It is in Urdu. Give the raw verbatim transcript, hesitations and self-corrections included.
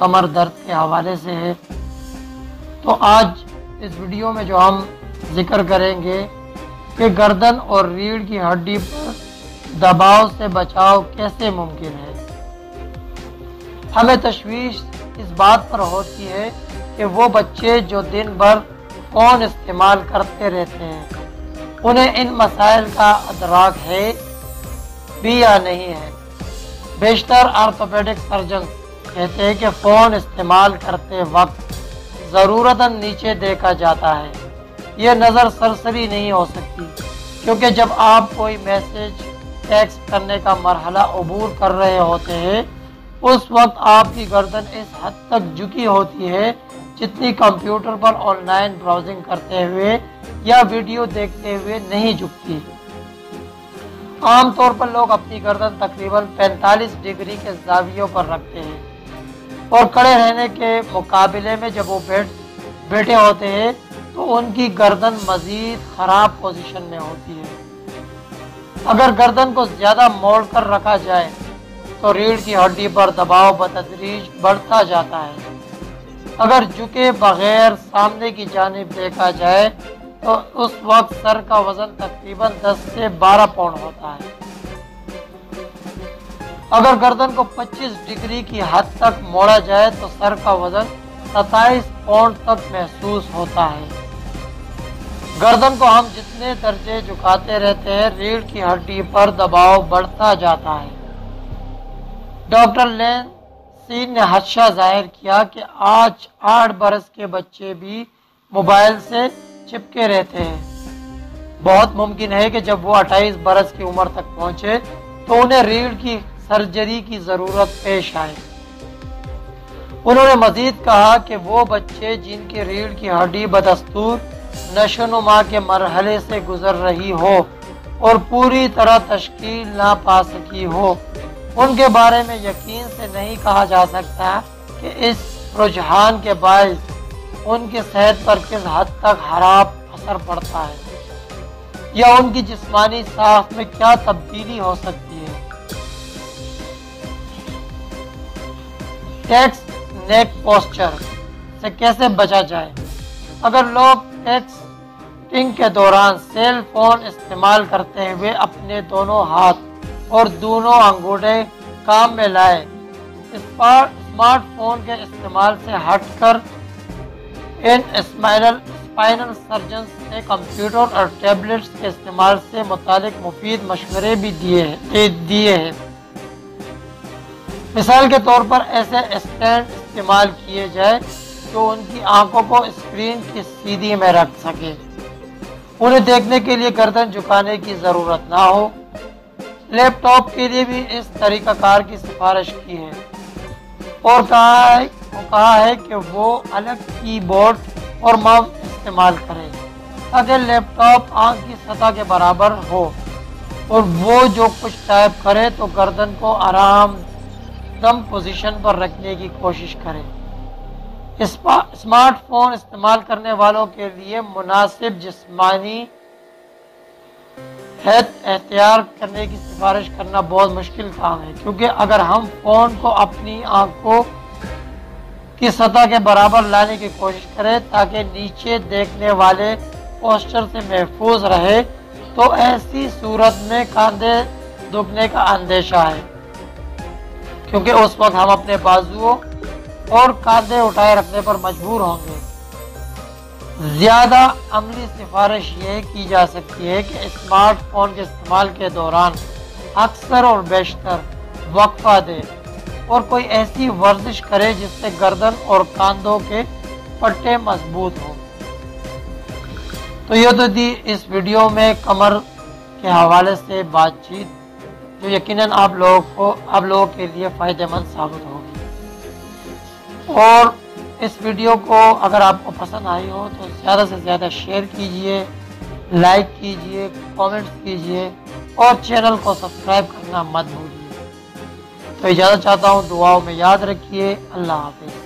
کمر درد کے حوالے سے ہے۔ تو آج اس ویڈیو میں جو ہم ذکر کریں گے کہ گردن اور ریڑھ کی ہڈی پر دباؤ سے بچاؤ کیسے ممکن ہے۔ ہمیں تشویش اس بات پر ہوتی ہے کہ وہ بچے جو دن بھر فون استعمال کرتے رہتے ہیں انہیں ان مسائل کا ادراک ہے بھی یا نہیں ہے۔ بیشتر آرتھوپیڈک سرجن کہتے ہیں کہ فون استعمال کرتے وقت ضرورتاً نیچے دیکھا جاتا ہے۔ یہ نظر سرسری نہیں ہو سکتی کیونکہ جب آپ کوئی میسج ٹیکسٹ کرنے کا مرحلہ عبور کر رہے ہوتے ہیں اس وقت آپ کی گردن اس حد تک جھکی ہوتی ہے جتنی کمپیوٹر پر آن لائن براؤزنگ کرتے ہوئے یا ویڈیو دیکھتے ہوئے نہیں جھکتی۔ عام طور پر لوگ اپنی گردن تقریباً پینتالیس ڈگری کے زاویوں پر رکھتے ہیں اور کھڑے رہنے کے مقابلے میں جب وہ بیٹھ بیٹھے ہوتے ہیں تو ان کی گردن مزید خراب پوزیشن میں ہوتی ہے۔ اگر گردن کو زیادہ موڑ کر رکھا جائے تو ریڑھ کی ہڈی پر دباؤ بتدریج بڑھتا جاتا ہے۔ اگر جھکے بغیر سامنے کی جانب دیکھا جائے تو اس وقت سر کا وزن تقریباً دس سے بارہ پاؤنڈ ہوتا ہے۔ اگر گردن کو پچیس ڈگری کی حد تک موڑا جائے تو سر کا وزن ستائیس پاؤنڈ تک محسوس ہوتا ہے۔ گردن کو ہم جتنے درجے جھکاتے رہتے ہیں ریڑھ کی ہڈی پر دباؤ بڑھتا جاتا ہے۔ ڈاکٹر لین سین نے خدشہ ظاہر کیا کہ آج آٹھ برس کے بچے بھی موبائل سے چپکے رہتے ہیں۔ بہت ممکن ہے کہ جب وہ اٹھائیس برس کی عمر تک پہنچے تو انہیں ریڑھ کی سرجری کی ضرورت پیش آئے۔ انہوں نے مزید کہا کہ وہ بچے جن کی ریڑھ کی ہڈی بدستور نشو نما کے مرحلے سے گزر رہی ہو اور پوری طرح تشکیل نہ پا سکی ہو ان کے بارے میں یقین سے نہیں کہا جا سکتا کہ اس رجحان کے باعث ان کی صحت پر کس حد تک خراب اثر پڑتا ہے یا ان کی جسمانی ساخت میں کیا تبدیلی ہو سکتی ہے۔ ٹیکسٹ نیک پوسچر سے کیسے بچا جائے۔ اگر لوگ ٹیکسٹنگ کے دوران سیل فون استعمال کرتے ہوئے اپنے دونوں ہاتھ اور دونوں انگوٹھے کام میں لائے، اسمارٹ فون کے استعمال سے ہٹ کر ان اسپائنل سرجنز نے کمپیوٹر اور ٹیبلٹس کے استعمال سے متعلق مفید مشورے بھی دیے دیے ہیں۔ مثال کے طور پر ایسے اسٹینڈ استعمال کیے جائے جو ان کی آنکھوں کو اسکرین کی سیدھی میں رکھ سکے، انہیں دیکھنے کے لیے گردن جھکانے کی ضرورت نہ ہو۔ لیپ ٹاپ کے لیے بھی اس طریقہ کار کی سفارش کی ہے اور کہا ہے, کہا ہے کہ وہ الگ کی بورڈ اور ماؤس استعمال کرے تاکہ لیپ ٹاپ آنکھ کی سطح کے برابر ہو اور وہ جو کچھ ٹائپ کرے تو گردن کو آرام دم پوزیشن پر رکھنے کی کوشش کرے۔ اسمارٹ فون استعمال کرنے والوں کے لیے مناسب جسمانی حد اختیار کرنے کی سفارش کرنا بہت مشکل کام ہے کیونکہ اگر ہم فون کو اپنی آنکھوں کی سطح کے برابر لانے کی کوشش کریں تاکہ نیچے دیکھنے والے پوسچر سے محفوظ رہے تو ایسی صورت میں کاندھے دکھنے کا اندیشہ ہے کیونکہ اس وقت ہم اپنے بازوؤں اور کاندھے اٹھائے رکھنے پر مجبور ہوں گے۔ زیادہ عملی سفارش یہ کی جا سکتی ہے کہ اسمارٹ فون کے استعمال کے دوران اکثر اور بیشتر وقفہ دے اور کوئی ایسی ورزش کرے جس سے گردن اور کاندھوں کے پٹے مضبوط ہوں۔ تو یہ تو تھی اس ویڈیو میں کمر کے حوالے سے بات چیت جو یقیناً آپ لوگوں کو آپ لوگوں کے لیے فائدہ مند ثابت ہوگی، اور اس ویڈیو کو اگر آپ کو پسند آئی ہو تو زیادہ سے زیادہ شیئر کیجئے، لائک کیجئے، کامنٹس کیجئے اور چینل کو سبسکرائب کرنا مت بھولیے۔ تو اجازت چاہتا ہوں، دعاؤں میں یاد رکھیے۔ اللہ حافظ۔